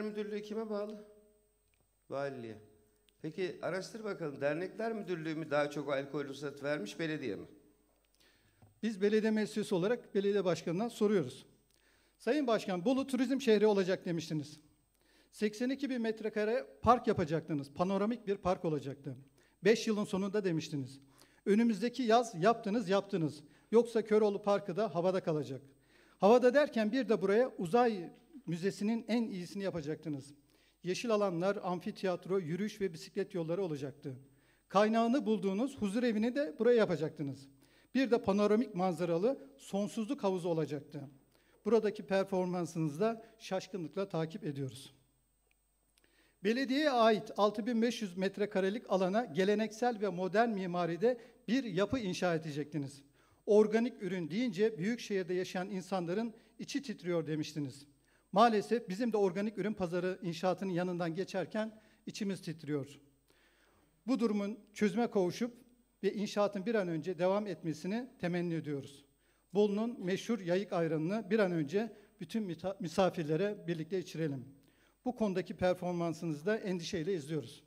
Müdürlüğü kime bağlı? Valiliğe. Peki araştır bakalım, Dernekler Müdürlüğü mü daha çok alkol ruhsatı vermiş, belediye mi? Biz belediye meclisi olarak belediye başkanından soruyoruz. Sayın Başkan, Bolu turizm şehri olacak demiştiniz. 82 bin metrekare park yapacaktınız. Panoramik bir park olacaktı. 5 yılın sonunda demiştiniz. Önümüzdeki yaz yaptınız. Yoksa Köroğlu Parkı da havada kalacak. Havada derken bir de buraya uzay müzesinin en iyisini yapacaktınız. Yeşil alanlar, amfiteyatro, yürüyüş ve bisiklet yolları olacaktı. Kaynağını bulduğunuz huzur evini de buraya yapacaktınız. Bir de panoramik manzaralı sonsuzluk havuzu olacaktı. Buradaki performansınızı da şaşkınlıkla takip ediyoruz. Belediyeye ait 6500 metrekarelik alana geleneksel ve modern mimaride bir yapı inşa edecektiniz. Organik ürün deyince büyük şehirde yaşayan insanların içi titriyor demiştiniz. Maalesef bizim de organik ürün pazarı inşaatının yanından geçerken içimiz titriyor. Bu durumun çözüme kavuşup ve inşaatın bir an önce devam etmesini temenni ediyoruz. Bolu'nun meşhur yayık ayranını bir an önce bütün misafirlere birlikte içirelim. Bu konudaki performansınızı da endişeyle izliyoruz.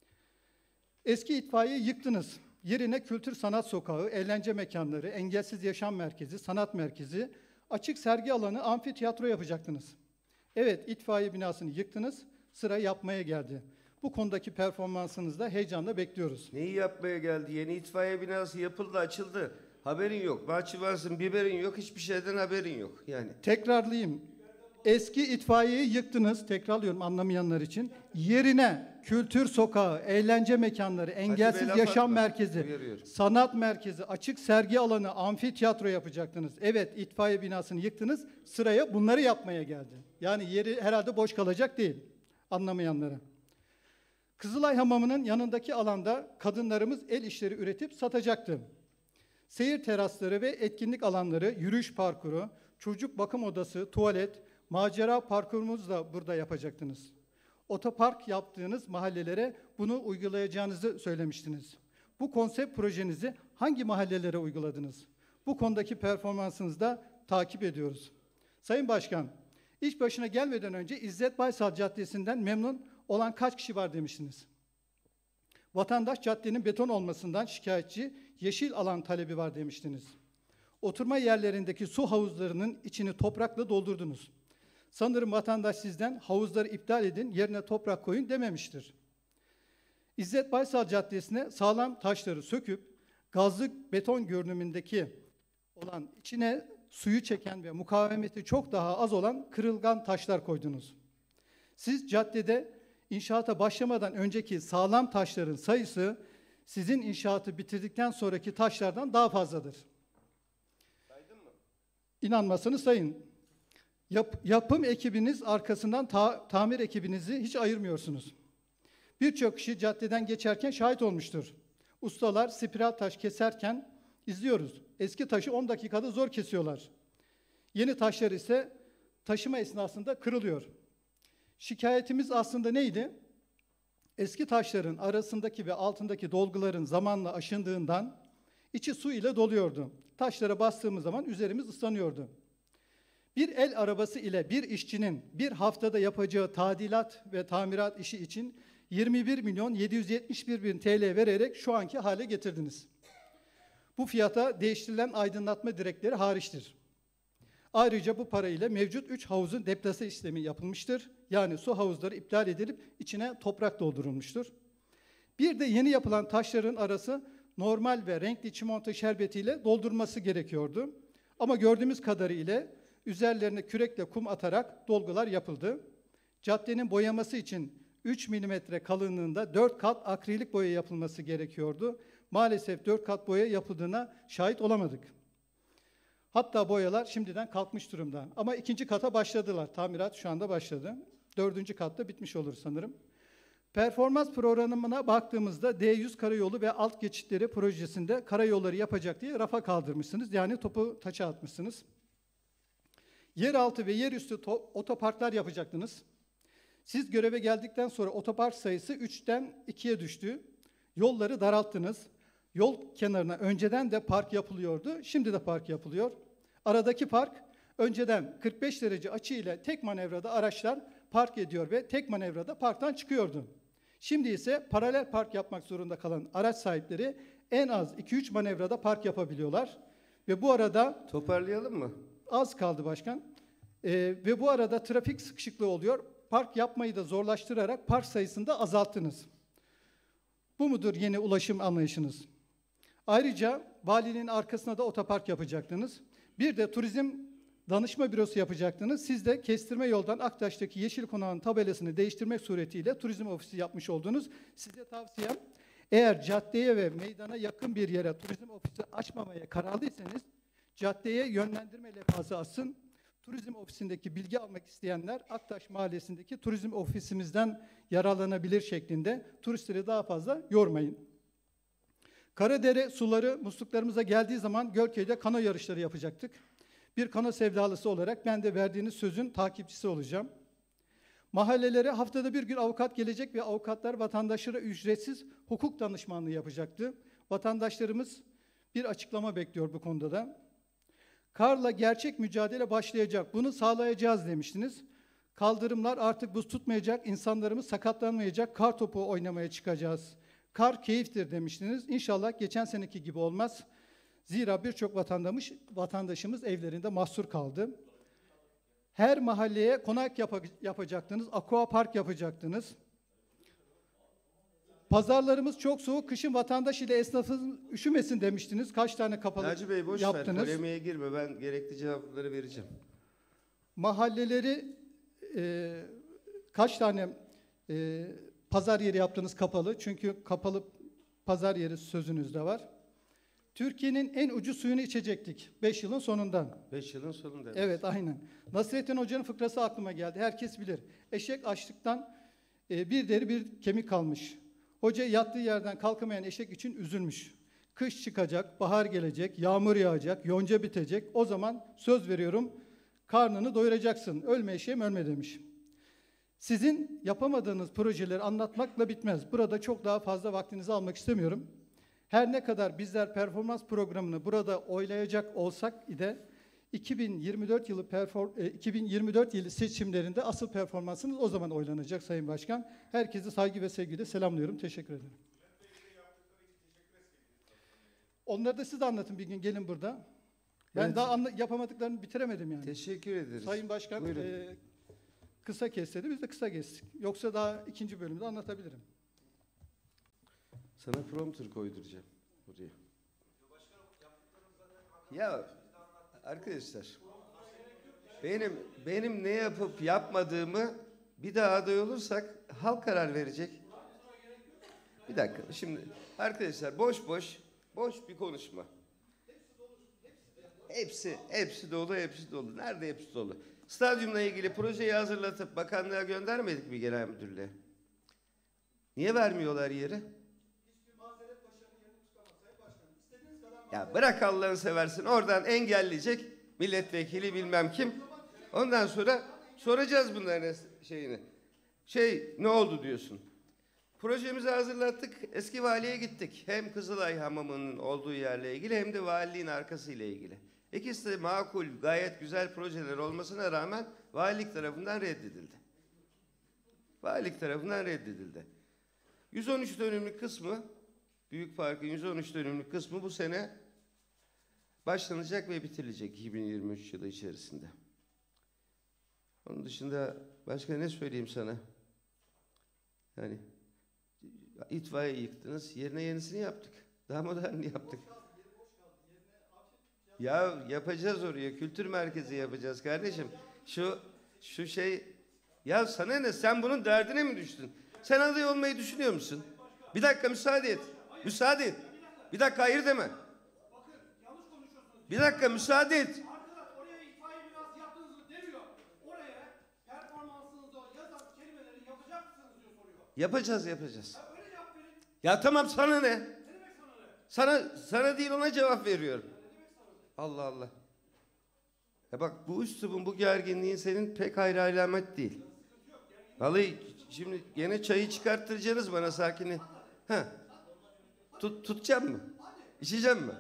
Eski itfaiyeyi yıktınız. Yerine kültür sanat sokağı, eğlence mekanları, engelsiz yaşam merkezi, sanat merkezi, açık sergi alanı, amfiteyatro yapacaktınız. Evet, itfaiye binasını yıktınız, sıra yapmaya geldi. Bu konudaki performansınızı da heyecanla bekliyoruz. Neyi yapmaya geldi? Yeni itfaiye binası yapıldı, açıldı. Haberin yok. Bahçıvarsın, biberin yok, hiçbir şeyden haberin yok. Yani. Tekrarlayayım. Eski itfaiyeyi yıktınız, tekrarlıyorum anlamayanlar için. Yerine kültür sokağı, eğlence mekanları, engelsiz yaşam merkezi, sanat merkezi, açık sergi alanı, amfiteyatro yapacaktınız. Evet, itfaiye binasını yıktınız, sıraya bunları yapmaya geldi. Yani yeri herhalde boş kalacak değil, anlamayanlara. Kızılay Hamamı'nın yanındaki alanda kadınlarımız el işleri üretip satacaktı. Seyir terasları ve etkinlik alanları, yürüyüş parkuru, çocuk bakım odası, tuvalet, macera parkurumuzu da burada yapacaktınız. Otopark yaptığınız mahallelere bunu uygulayacağınızı söylemiştiniz. Bu konsept projenizi hangi mahallelere uyguladınız? Bu konudaki performansınızı da takip ediyoruz. Sayın Başkan, iş başına gelmeden önce İzzet Baysal Caddesi'nden memnun olan kaç kişi var demiştiniz. Vatandaş caddenin beton olmasından şikayetçi, yeşil alan talebi var demiştiniz. Oturma yerlerindeki su havuzlarının içini toprakla doldurdunuz. Sanırım vatandaş sizden havuzları iptal edin, yerine toprak koyun dememiştir. İzzet Baysal Caddesi'ne sağlam taşları söküp gazlı beton görünümündeki olan içine suyu çeken ve mukavemeti çok daha az olan kırılgan taşlar koydunuz. Siz caddede inşaata başlamadan önceki sağlam taşların sayısı sizin inşaatı bitirdikten sonraki taşlardan daha fazladır. Saydın mı? İnanmasanız sayın. Yapım ekibiniz arkasından tamir ekibinizi hiç ayırmıyorsunuz. Birçok kişi caddeden geçerken şahit olmuştur. Ustalar spiral taş keserken izliyoruz. Eski taşı 10 dakikada zor kesiyorlar. Yeni taşlar ise taşıma esnasında kırılıyor. Şikayetimiz aslında neydi? Eski taşların arasındaki ve altındaki dolguların zamanla aşındığından içi su ile doluyordu. Taşlara bastığımız zaman üzerimiz ıslanıyordu. Bir el arabası ile bir işçinin bir haftada yapacağı tadilat ve tamirat işi için 21.771.000 TL vererek şu anki hale getirdiniz. Bu fiyata değiştirilen aydınlatma direkleri hariçtir. Ayrıca bu parayla mevcut 3 havuzun deplase işlemi yapılmıştır. Yani su havuzları iptal edilip içine toprak doldurulmuştur. Bir de yeni yapılan taşların arası normal ve renkli çimento şerbetiyle doldurması gerekiyordu. Ama gördüğümüz kadarıyla üzerlerine kürekle kum atarak dolgular yapıldı. Caddenin boyaması için 3 milimetre kalınlığında 4 kat akrilik boya yapılması gerekiyordu. Maalesef 4 kat boya yapıldığına şahit olamadık. Hatta boyalar şimdiden kalkmış durumda. Ama ikinci kata başladılar. Tamirat şu anda başladı. 4. katta bitmiş olur sanırım. Performans programına baktığımızda D100 karayolu ve alt geçitleri projesinde karayolları yapacak diye rafa kaldırmışsınız. Yani topu taça atmışsınız. Yeraltı ve yerüstü otoparklar yapacaktınız. Siz göreve geldikten sonra otopark sayısı 3'ten 2'ye düştü. Yolları daralttınız. Yol kenarına önceden de park yapılıyordu. Şimdi de park yapılıyor. Aradaki park önceden 45 derece açı ile tek manevrada araçlar park ediyor ve tek manevrada parktan çıkıyordu. Şimdi ise paralel park yapmak zorunda kalan araç sahipleri en az 2-3 manevrada park yapabiliyorlar. Ve bu arada Toparlayalım mı? az kaldı başkan. Ve bu arada trafik sıkışıklığı oluyor. Park yapmayı da zorlaştırarak park sayısını da azalttınız. Bu mudur yeni ulaşım anlayışınız? Ayrıca valinin arkasına da otopark yapacaktınız. Bir de turizm danışma bürosu yapacaktınız. Siz de kestirme yoldan Aktaş'taki Yeşil Konağı'nın tabelasını değiştirmek suretiyle turizm ofisi yapmış oldunuz. Size tavsiyem, eğer caddeye ve meydana yakın bir yere turizm ofisi açmamaya kararlıysanız, caddeye yönlendirme levhası asın. Turizm ofisindeki bilgi almak isteyenler Aktaş Mahallesi'ndeki turizm ofisimizden yararlanabilir şeklinde, turistleri daha fazla yormayın. Karadere suları musluklarımıza geldiği zaman Gölköy'de kano yarışları yapacaktık. Bir kano sevdalısı olarak ben de verdiğiniz sözün takipçisi olacağım. Mahallelere haftada bir gün avukat gelecek ve avukatlar vatandaşlara ücretsiz hukuk danışmanlığı yapacaktı. Vatandaşlarımız bir açıklama bekliyor bu konuda da. Karla gerçek mücadele başlayacak, bunu sağlayacağız demiştiniz. Kaldırımlar artık buz tutmayacak, insanlarımız sakatlanmayacak, kar topu oynamaya çıkacağız. Kar keyiftir demiştiniz. İnşallah geçen seneki gibi olmaz. Zira birçok vatandaşımız evlerinde mahsur kaldı. Her mahalleye konak yapacaktınız, aqua park yapacaktınız. Pazarlarımız çok soğuk, kışın vatandaş ile esnafımız üşümesin demiştiniz. Kaç tane kapalı Naci Bey boş yaptınız? ver, polemiğe girme. Ben gerekli cevapları vereceğim. Mahalleleri kaç tane pazar yeri yaptınız kapalı? Çünkü kapalı pazar yeri sözünüzde var. Türkiye'nin en ucuz suyunu içecektik 5 yılın sonundan. 5 yılın sonunda. Evet, aynen. Nasrettin Hoca'nın fıkrası aklıma geldi. Herkes bilir. Eşek açlıktan bir deri bir kemik kalmış. Hoca yattığı yerden kalkamayan eşek için üzülmüş. Kış çıkacak, bahar gelecek, yağmur yağacak, yonca bitecek. O zaman söz veriyorum, karnını doyuracaksın. Ölme eşeğim ölme demiş. Sizin yapamadığınız projeleri anlatmakla bitmez. Burada çok daha fazla vaktinizi almak istemiyorum. Her ne kadar bizler performans programını burada oylayacak olsak ide 2024 yılı seçimlerinde asıl performansınız o zaman oylanacak Sayın Başkan. Herkese saygı ve sevgiyle selamlıyorum. Teşekkür ederim. Onları da siz de anlatın bir gün, gelin burada. Ben Evet. daha yapamadıklarını bitiremedim yani. Teşekkür ederiz. Sayın Başkan kısa kes dedi, biz de kısa kestik. Yoksa daha ikinci bölümde anlatabilirim. Sana prompter koyduracağım buraya. Ya arkadaşlar, benim ne yapıp yapmadığımı bir daha aday olursak halk karar verecek. Bir dakika, şimdi arkadaşlar boş bir konuşma. Hepsi dolu. Nerede hepsi dolu? Stadyumla ilgili projeyi hazırlatıp bakanlığa göndermedik mi genel müdürlüğe? Niye vermiyorlar yeri? Ya bırak Allah'ını seversin. Oradan engelleyecek milletvekili bilmem kim. Ondan sonra soracağız bunların şeyini. Ne oldu diyorsun. Projemizi hazırlattık. Eski valiye gittik. Hem Kızılay Hamamı'nın olduğu yerle ilgili hem de valiliğin arkasıyla ilgili. İkisi de makul, gayet güzel projeler olmasına rağmen valilik tarafından reddedildi. 113 dönümlük kısmı, Büyük Park'ın 113 dönümlük kısmı bu sene başlanacak ve bitirilecek 2023 yılı içerisinde. Onun dışında başka ne söyleyeyim sana? Yani itfaiye yıktınız, yerine yenisini yaptık. Daha modernini yaptık. Ya yapacağız oraya, kültür merkezi yapacağız kardeşim. Şu şey, ya sana ne, sen bunun derdine mi düştün? Sen aday olmayı düşünüyor musun? Bir dakika müsaade et. Bir dakika hayır deme. Bir dakika müsaade et. Arkadaş oraya itfaiye binası yaptığınızı demiyor. Oraya performansınızı yazan kelimeleri yapacak mısınız diyor soruyor. Yapacağız. Ya öyle cevap verin. Ya tamam sana ne? Ne demek sana ne? Sana değil ona cevap veriyorum. Allah Allah. Ya bak bu üslubun, bu gerginliğin senin pek hayra alamet değil. Vallahi şimdi gene çayı çıkarttıracaksınız bana sakini. Tutacağım mı? İçeceğim mi?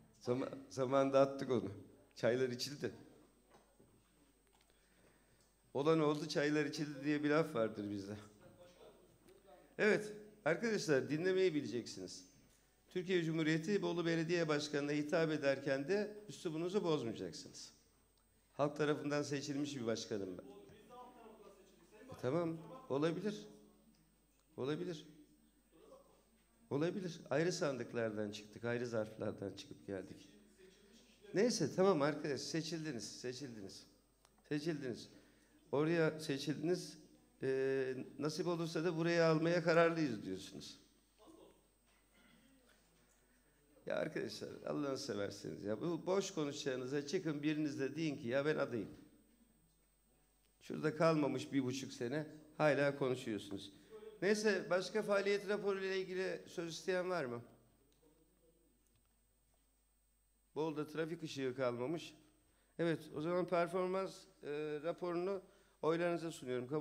Zamanında attık onu. Çaylar içildi. Olan oldu, çaylar içildi diye bir laf vardır bizde. Evet, arkadaşlar dinlemeyi bileceksiniz. Türkiye Cumhuriyeti Bolu Belediye Başkanı'na hitap ederken de üslubunuzu bozmayacaksınız. Halk tarafından seçilmiş bir başkanım ben. Tamam, olabilir. Olabilir. Olabilir. Ayrı sandıklardan çıktık, ayrı zarflardan çıkıp geldik. Neyse tamam arkadaş, seçildiniz. Oraya seçildiniz, nasip olursa da buraya almaya kararlıyız diyorsunuz. Ya arkadaşlar Allah'ını severseniz ya bu boş konuşacağınıza çıkın biriniz de deyin ki ya ben adayım. Şurada kalmamış 1,5 sene hala konuşuyorsunuz. Neyse başka faaliyet raporu ile ilgili söz isteyen var mı? Bolu'da trafik ışığı kalmamış. Evet o zaman performans raporunu oylarınıza sunuyorum.